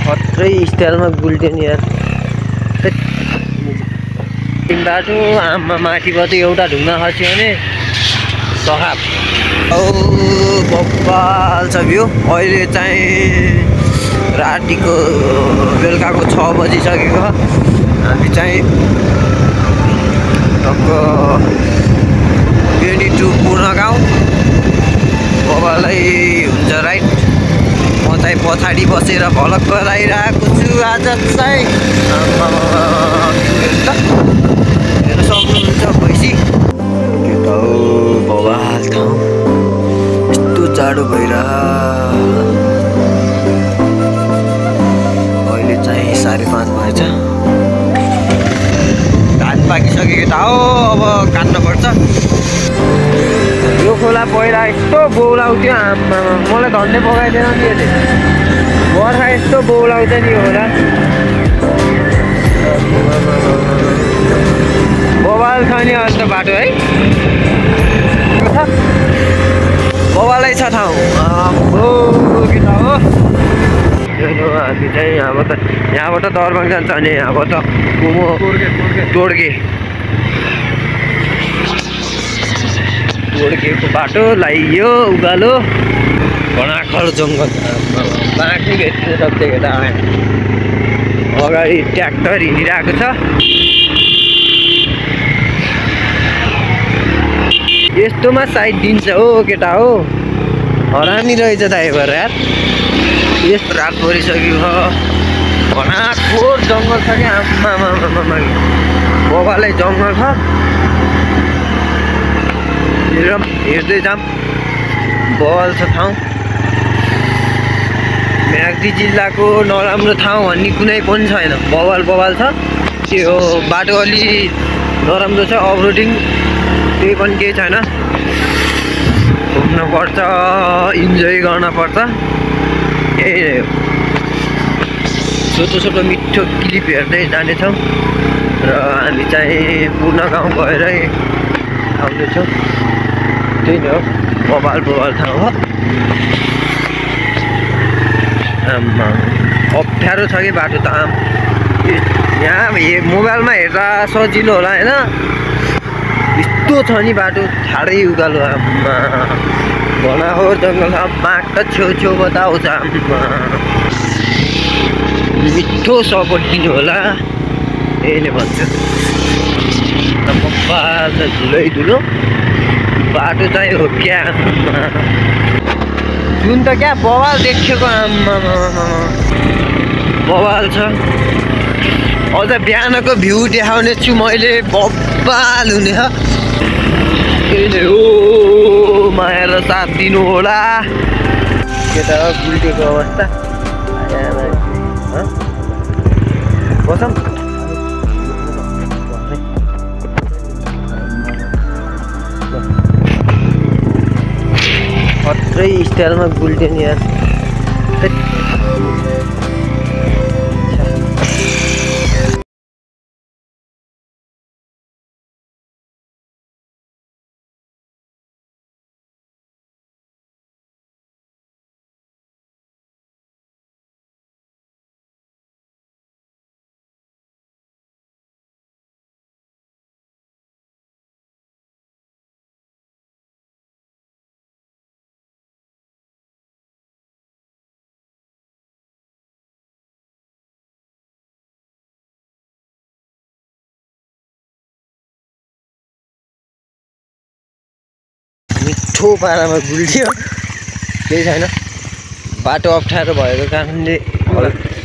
खत्रै स्टाइलमा गुल्ट्यो नि यार। बाटो आमा माथिबाट एउटा ढुङ्गा खस्यो भने सखाप। औ बब्बाल छ भ्यू। अहिले चाहिँ रातिको बेलुकाको 6 बजिसकेको। हामी चाहिँ टक्क बेनी टु पूर्ण गाउँ बाबालाई हुन्छ राइट। म चाहिँ पछाडि बसेर भलक गराइरहेको छु आज चाहिँ। हेर्न सक्नुहुन्छ भैँसी के त हो बवाल ठाउँ। यस्तो जाडो भइरह। अहिले चाहिँ 5:30 भएछ। धान पाकिसकेको त हो अब काट्नुपर्छ। यो खोला पहिला यस्तो बौलाउँथ्यो आम्मा। मलाई धन्ने पकाइदिएन नि यसले। बर्खा यस्तो बौलाउँछ नि यो खोला। बवाल छ नि अन्त बाटो है। बवालै छ ठाउँ। के त हो। हामी चाहिँ यहाँबाट दरबाङ जान्छ अनि यहाँबाट कुमो टोड्केको बाटो लाइयो उकालो घनाखर जङ्गल। बाँकी भेट्नु सक्छ केटा। अगाडि ट्र्याक्टर हिँडिरहेको छ। यस्तोमा साइड दिन्छ हो केटा हो। हरामी रहेछ ड्राइभर यार। यस्तो रात परिसक्यो। घनाखोर जङ्गल छ क्या आम्मा। बबालै जङ्गल छ। हेर्दै जाम बवाल छ ठाउँ। म्याग्दी जिल्लाको नराम्रो ठाउँ भन्ने कुनै पनि छैन। बवाल छ। त्यो बाटो अलि नराम्रो छ अफरोडिङ। त्यही पनि केही छैन। घुम्नुपर्छ इन्जोय गर्नुपर्छ। यही छोटो मिठो क्लिप हेर्दै जानेछौँ र हामी चाहिँ पूर्ण गाउँ गएरै आउँदैछौँ। त्यही नै हो बवाल ठाउँ हो। आम्मा अप्ठ्यारो छ कि बाटो त आम। यहाँ मोबाइलमा हेर्दा सजिलो होला होइन। यस्तो छ नि बाटो ठाडै उकालो आम्मा। घनाखोर जङ्गल छ। बाँक त छेउबाट आउँछ आम्मा। मिठो सपोर्ट दिनु होला यही नै भन्छु। बब्बाल त धुलो बाटो चाहिँ हो क्या। जुन त क्या बवाल देखेको आम्मा। बवाल छ। अझ बिहानको भ्यू देखाउने छु मैले। बब्बाल हुने छ। त्यही नै हो माया र साथ दिनु होला। के त गुल्टेको अवस्था। बसौँ खत्रै स्टाइलमा गुल्ट्यो नि यार। मिठो पारामा गुल्ट्यो। केही छैन। बाटो अप्ठ्यारो भएको कारणले